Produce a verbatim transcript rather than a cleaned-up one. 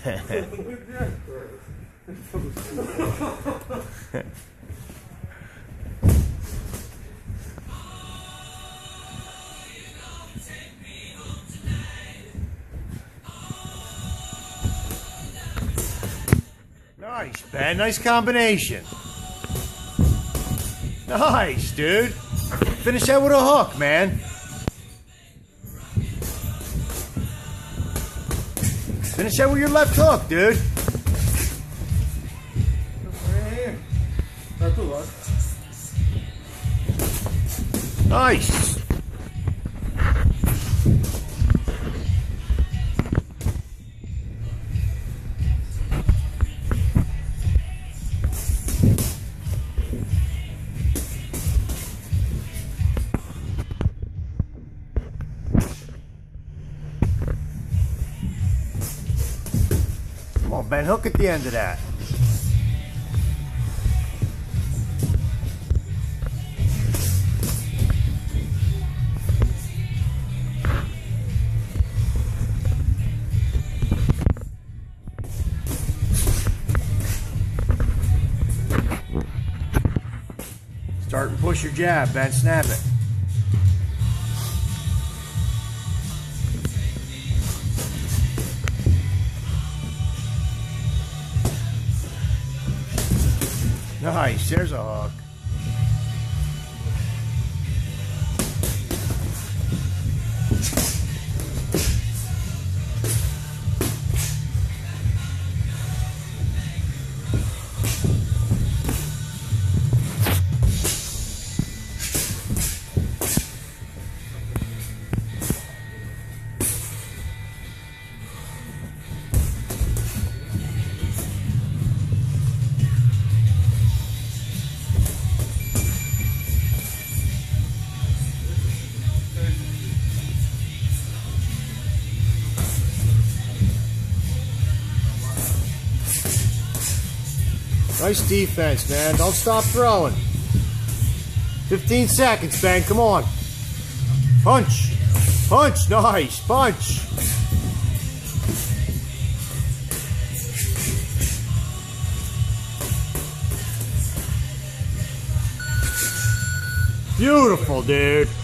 Nice, Ben. Nice combination. Nice, dude. Finish that with a hook, man. Finish that with your left hook, dude. Nice. Come on, Ben, hook at the end of that. Start and push your jab, Ben. Snap it. Nice. There's a hook. Nice defense, man. Don't stop throwing. fifteen seconds, Ben. Come on. Punch. Punch. Nice. Punch. Beautiful, dude.